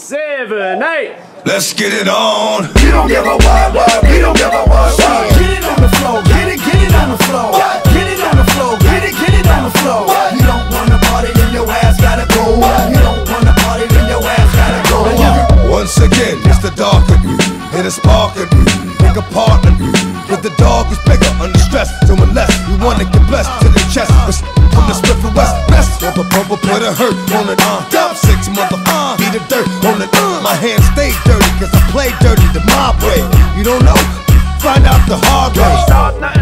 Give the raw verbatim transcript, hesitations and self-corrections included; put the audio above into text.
seven, eight. Let's get it on. We don't give a what, what, we don't give a what, what. Get it on the floor, get it, get it on the floor. Get it on the floor, get it, get it on the floor. You don't wanna party, then your ass gotta go. You don't wanna party, then your ass gotta go. Once again, it's the darker, it is sparking, pick a partner. But the dog is bigger, under stress. So unless you wanna get blessed to the chest, from the Smith and West, best. Rubber bubble, put a hurt on it, uh. Dump six, mother, uh. Beat the dirt on it, uh. My hands stay dirty, cause I play dirty the mob way. You don't know? Find out the hard way.